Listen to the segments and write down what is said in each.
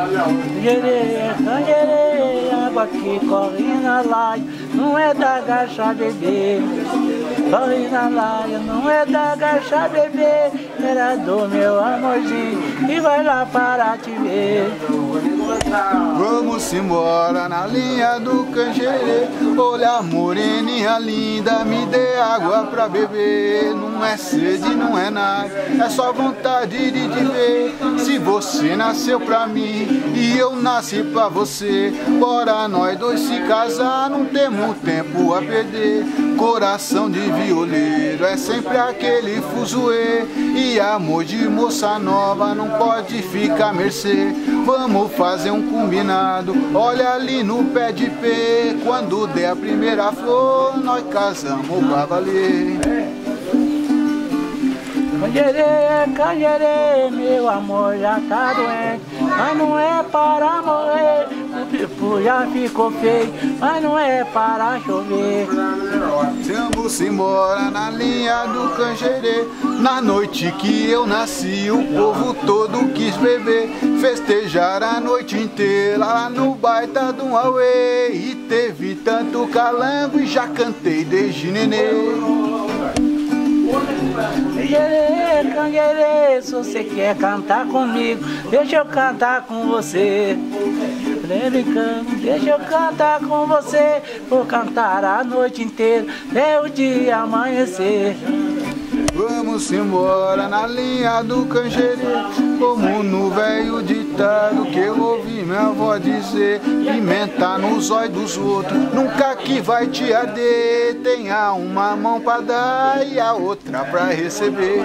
Canjerê, água que corre na laia, não é da gacha bebê. Corre na laia, não é da gacha bebê, era do meu amorzinho e vai lá para te ver. Vamos embora na linha do Canjerê. Olha, moreninha linda, me dê água pra beber. Não é sede, não é nada, é só vontade de te ver. Se você nasceu pra mim e eu nasci pra você, bora nós dois se casar, não temos tempo a perder. Coração de violeiro é sempre aquele fuzuê, e amor de moça nova não pode ficar à mercê. Vamos fazer um combinado, olha ali no pé de pé, quando der a primeira flor, nós casamos pra valer. Canjerê, canjerê, meu amor já tá doente, mas não é para morrer. O pipo já ficou feio, mas não é para chover. Vamos embora na linha do Canjerê. Na noite que eu nasci, o povo todo quis beber, festejar a noite inteira lá no baita do Auê. E teve tanto calango e já cantei desde nenê. Canjerê, canjerê, se você quer cantar comigo, deixa eu cantar com você. Brincando, deixa eu cantar com você, vou cantar a noite inteira, até o dia amanhecer. Vamos embora na linha do Canjerê, como no velho ditado que eu ouvi minha avó dizer: pimenta nos olhos dos outros, nunca que vai te arder. Tenha uma mão pra dar e a outra pra receber.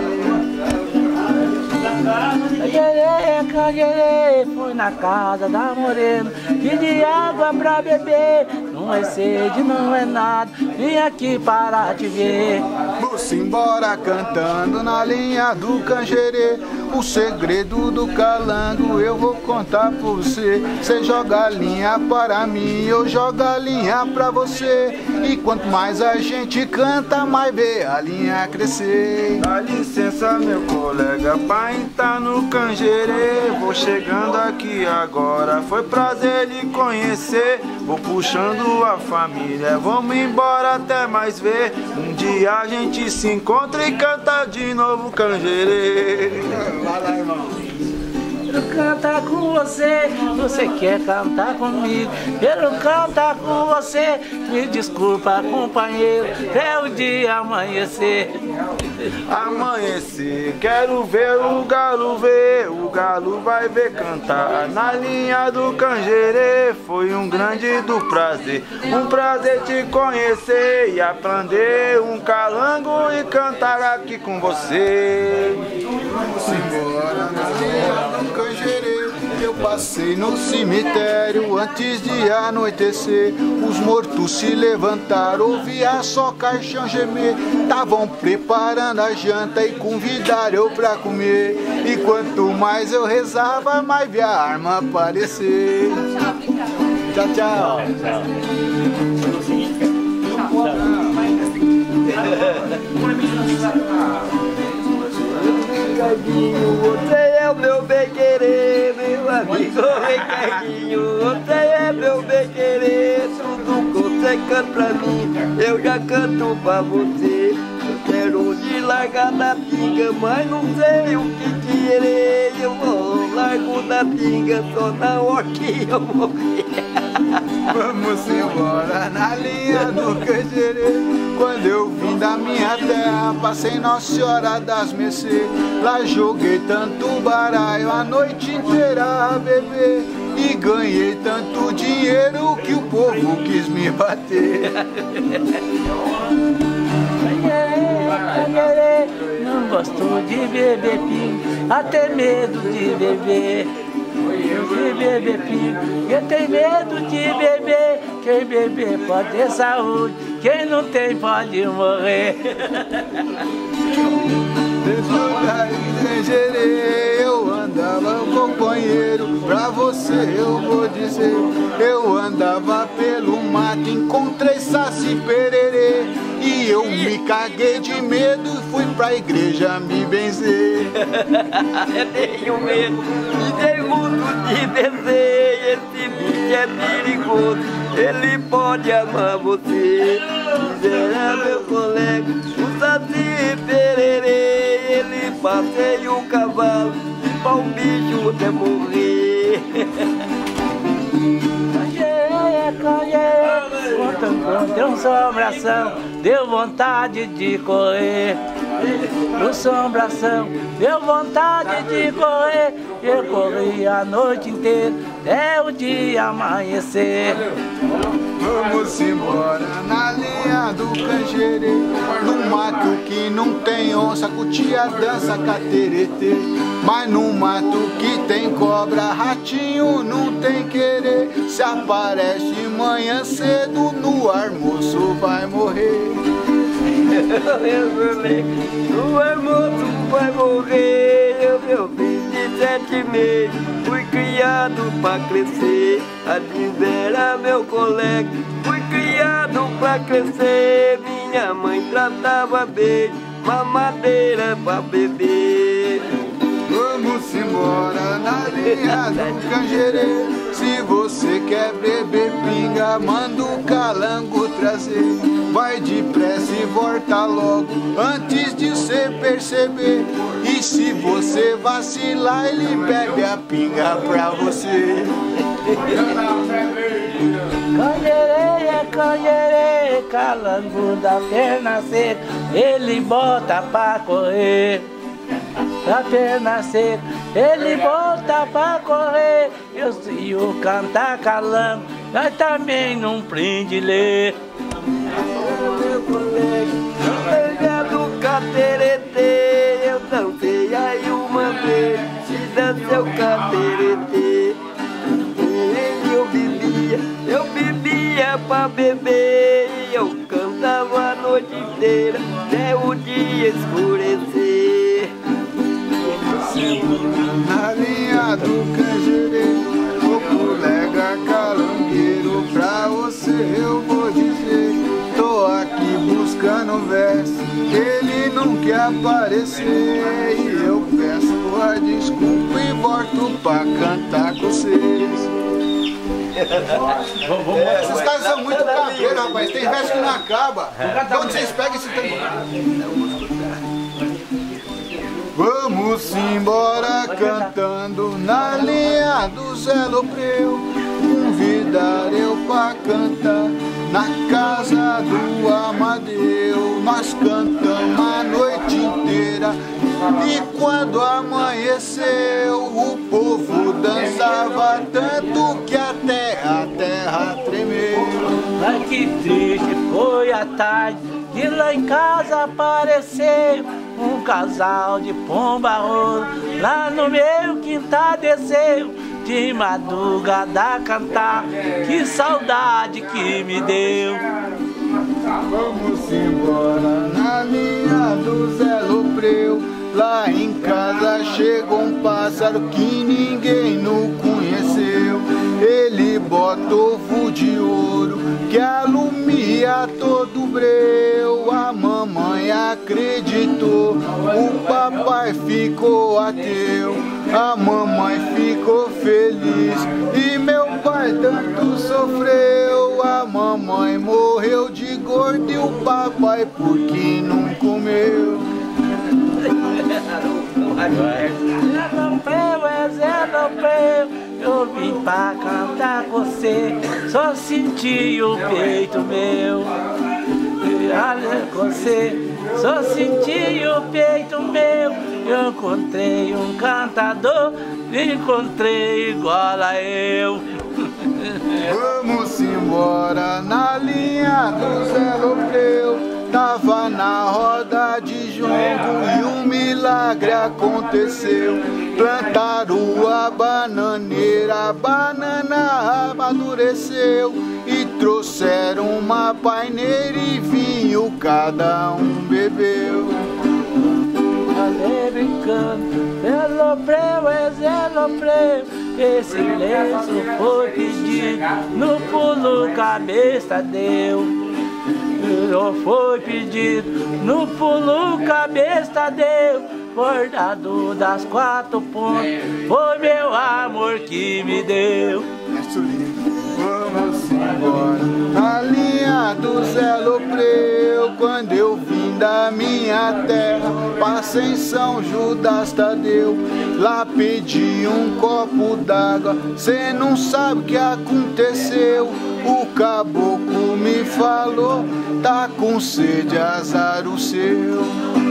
Canjerê, canjerê, fui na casa da morena, pedi água pra beber. Não é sede, não é nada, vim aqui para te ver. Vamos embora cantando na linha do Canjerê, o segredo do calango eu vou contar pra você. Você joga a linha para mim, eu jogo a linha pra você, e quanto mais a gente canta, mais vê a linha crescer. Dá licença, meu colega, pra entrar no Canjerê. Vou chegando aqui agora, foi prazer lhe conhecer. Vou puxando a família, vamos embora até mais ver. Um dia a gente se encontra e canta de novo Canjerê. Vai lá, irmão. Quero cantar com você, você quer cantar comigo. Quero cantar com você, me desculpa, companheiro, até o dia amanhecer. Amanhecer, quero ver o galo ver, o galo vai ver cantar na linha do Canjerê. Foi um grande do prazer, um prazer te conhecer e aprender um calango e cantar aqui com você. Vamos embora na linha do Canjerê. Eu passei no cemitério antes de anoitecer. Os mortos se levantaram, ouvia só caixão gemer. Tavam preparando a janta e convidaram eu pra comer. E quanto mais eu rezava, mais via a arma aparecer. Tchau, tchau. Você é o meu bem-querer, meu amigo Ricardinho. Você é meu bem-querer, tudo que você canta pra mim, eu já canto pra você. Eu quero te largar da pinga, mas não sei o que te irei. Eu vou largo da pinga só na hora que eu morrer. Vamos embora na linha do Canjerê. Quando eu vim da minha terra, passei Nossa Senhora das Mercês. Lá joguei tanto baralho a noite inteira a beber, e ganhei tanto dinheiro que o povo quis me bater. Canjerê, não gosto de beber pinga, até medo de beber. De beber pinga, quem tem medo de beber, quem beber pode ter saúde, quem não tem pode morrer. Depois da Canjerê eu andava companheiro, pra você eu vou dizer. Eu andava pelo mato, encontrei Saci Pererê, e eu me caguei de medo e fui pra igreja me benzer. Eu tenho medo e tenho muito de avisei, esse bicho é perigoso, ele pode amar você. Quiser meu colega, o Saci Pererê, ele passeia o cavalo e pra o bicho até morrer. Quando encontrei um sombração, deu vontade de correr. O sombração deu vontade de correr. Eu corri a noite inteira até o dia amanhecer. Vamos embora na linha do Canjerê, no mato que não tem onça, cutia dança cateretê. Mas no mato que tem cobra, ratinho não tem querer. Se aparece manhã cedo, no almoço vai morrer. O almoço vai morrer. Eu, meu filho de 7 meses, fui criado pra crescer. A desvera, meu colega, fui criado pra crescer. Minha mãe tratava bem, mamadeira pra beber. Vamos embora na linha do Canjerê. Se você quer beber pinga, manda o calango trazer. Vai depressa e volta logo, antes de você perceber. E se você vacilar, ele bebe a pinga pra você. Canjerê é canjerê, calango da perna seca, ele bota pra correr. Da perna seca, ele volta pra correr. Eu sei o cantar calango, nós também não prende ler. Meu colega, do cateretê, eu dancei aí uma vez, se dança o cateretê. Eu bebia pra beber, e eu cantava a noite inteira, até o dia escurecer. Na linha do Canjerê, o colega calangueiro, pra você eu vou dizer. Tô aqui buscando verso, ele não quer aparecer. E eu peço a desculpa e volto pra cantar com vocês. Esses caras são muito cabreiros, rapaz. Tem verso que não acaba. De onde vocês pegam esse tempo? Vamos embora cantando na linha do Zé Lopreu. Convidar eu pra cantar na casa do Amadeu. Nós cantamos a noite inteira e quando amanheceu o povo dançava tanto que até a terra tremeu. Mas que triste foi a tarde e lá em casa apareceu um casal de pomba-ouro. Lá no meu quintal desceu de madrugada a cantar. Que saudade que me deu. Vamos embora na linha do Zé Lopreu. Lá em casa chegou um pássaro que ninguém não conheceu. Ele bota ovo de ouro que alumia todo breu. A mamãe acreditou, o papai ficou ateu. A mamãe ficou feliz e meu pai tanto sofreu. A mamãe morreu de gordo e o papai porque não comeu. Zé Lopreu, eu vim pra cantar com você, só senti o peito meu. Olha você, só senti o peito meu. Eu encontrei um cantador, encontrei igual a eu. Vamos embora na linha do Zé Lopreu. Tava na roda de jongo e um milagre aconteceu. Plantaram a bananeira, a banana amadureceu. E trouxeram uma paineira e vinho, cada um bebeu. Ale brincando, Zé Lopreu é Zé Lopreu. Esse lenço foi pedido, no pulo cabeça deu. Foi pedido, no pulo cabeça deu. Bordado das 4 pontas, foi meu amor amor que me deu. Vamos embora na linha do Zé Lopreu. Quando eu vim da minha terra, passei em São Judas Tadeu. Lá pedi um copo d'água, cê não sabe o que aconteceu. O caboclo me falou, tá com sede, azar o seu.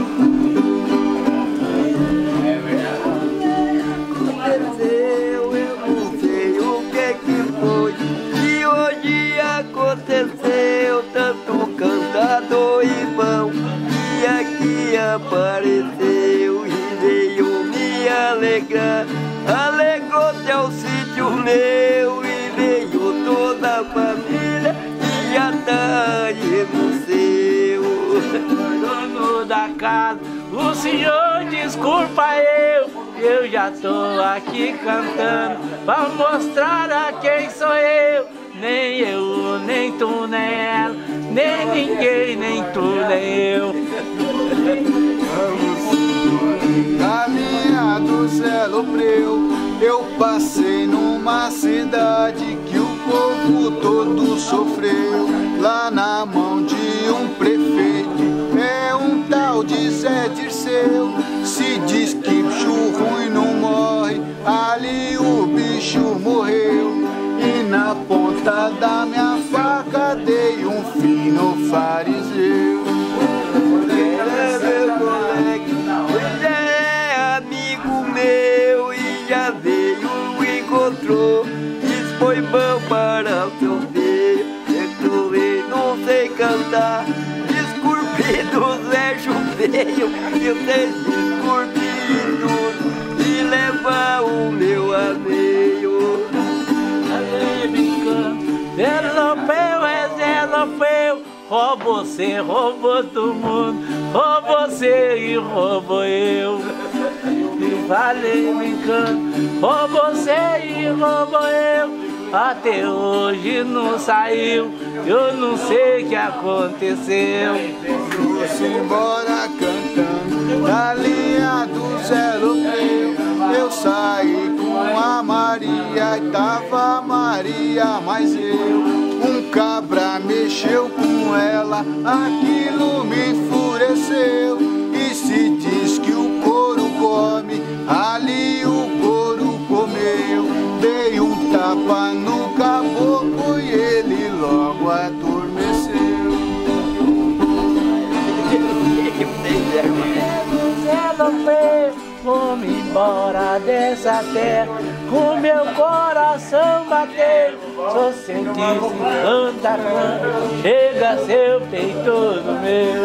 Aconteceu tanto cantador irmão que aqui apareceu e veio me alegrar. Alegrou-se ao sítio meu e veio toda a família e já tá no seu. Dono da casa, o senhor desculpa eu já tô aqui cantando pra mostrar a quem sou eu. Nem eu, nem tu, nem ela, nem ninguém, nem tu, nem eu. Na linha do Zé Lopreu, eu passei numa cidade que o povo todo sofreu. Lá na mão de um prefeito, é um tal de Zé Dirceu. Se diz que bicho ruim não morre, ali o bicho morreu. E na ponta da minha faca dei um fim no fariseu. Meu colega, é amigo meu e já veio, encontrou. Diz foi bom para o seu filho, eu não sei cantar. Desculpe Zé Chuveio, eu sei desculpe tudo e levar o meu ameio. Zé Lopeu é Zé Lopeu, roubou você, roubou todo mundo, roubou você e roubou eu. E falei brincando, roubou você e roubou eu. Até hoje não saiu, eu não sei o que aconteceu. Trouxe embora cantando na linha do Zé Lopreu. Eu saí com a Maria e tava a Maria, mas eu. Um cabra mexeu com ela, aquilo me enfureceu. E se diz que o couro come, ali o couro comeu. Dei um tapa no caboclo e ele logo adormeceu. Zé Lopeu, vou-me embora dessa terra, com meu coração bater. Sou cientista, canta, chega seu peito no meu.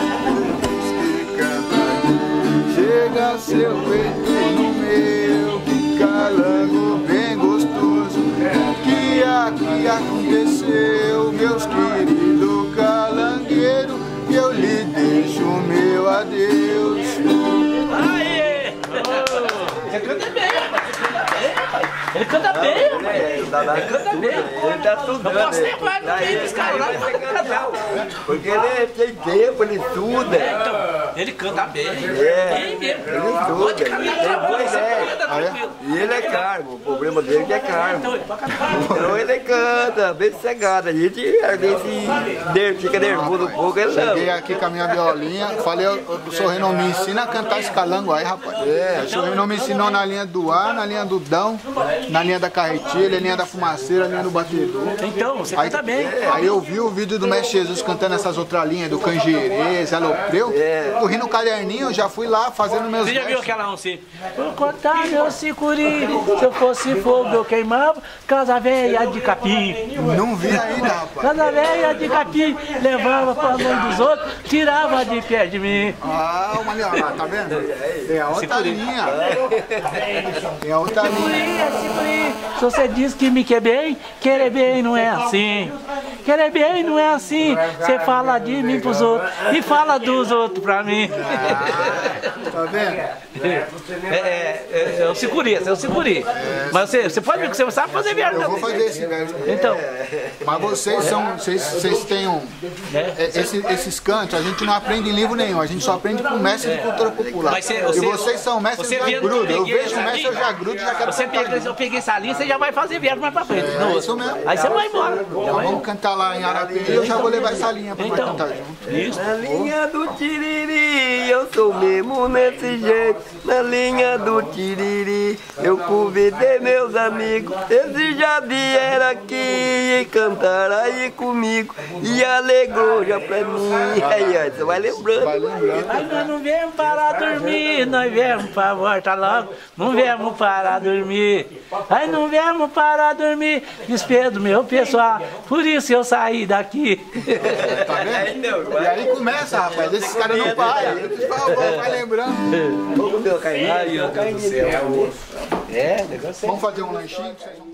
Chega seu peito no meu, que calango bem gostoso. Que aqui aconteceu, meus queridos calangueiros, eu lhe deixo o meu adeus. Aê! Você canta bem, rapaz. Ele canta bem, rapaz. Ele canta bem. Ele tá estudando. Eu posso levar no meio dos caras lá pra cantar. Porque ele tem tempo, ele estuda. Então, ele canta bem. É, Bem mesmo. ele estuda, Pode ele cantar tem boa tranquilo, ideia. você canta tranquilo. E ele é cargo, o problema dele é que é cargo. Então, ele pode cantar. Então ele canta, bem sossegado. A gente às vezes fica nervoso um pouco, ele não. Cheguei aqui com a minha violinha, falei, o Sorrino me ensina a cantar esse calango aí, rapaz. O Sorrino me ensinou na linha do ar, na linha do dão, na linha da carretilha, na linha da fumaceira, na linha do batedor. Então, você canta bem. Aí eu vi o vídeo do Mestre Jesus cantando essas outras linhas, do Canjerê, Zé Lopreu. Corri no caderninho, eu já fui lá fazendo meus Você já viu versos. aquela não sei? Vou cortar meu sicuri, se eu fosse fogo eu queimava, casa velha de capim. Não vi ainda, rapaz. Casa velha de capim, levava pra mão dos outros, tirava de pé de mim. Ah, uma linha lá, tá vendo? Tem a outra linha. Tem a outra linha. Sicuri, se você diz que me quer bem, querer bem não é assim. Querer bem não é assim. Você fala de mim pros outros e fala dos outros pra mim. Tá vendo? É o sicuri, esse é o sicuri. Mas você pode ver que você sabe fazer verso Eu também. vou fazer esse verso. Então, Mas vocês têm esses cantos, a gente não aprende em livro nenhum, a gente só aprende com mestre de cultura popular. Mas E vocês são mestres, eu já grudo. Eu vejo o mestre, eu já grudo, já quero cantar. eu peguei essa linha, você já vai fazer verso mais pra frente. É isso mesmo. Aí você vai embora. Então, vamos cantar lá em Araperi e eu já vou levar essa linha pra nós cantar junto. Isso. Na linha do tiriri, eu sou mesmo nesse jeito. Na linha do tiriri, eu convidei meus amigos. Eles já vieram aqui e cantaram aí comigo. E alegrou já pra mim. Aí, ó, você vai lembrando. Vai lembrando. Aí nós não viemos parar dormir, nós viemos pra voltar logo. Não viemos parar dormir. Aí não viemos parar dormir. Despedo meu pessoal, por isso eu saí daqui. Tá vendo? E aí começa, rapaz, esses caras não param. Vai lembrando. Vamos ver o carinho. Ai, meu Deus do céu. É, negócio é. Vamos fazer um lanchinho?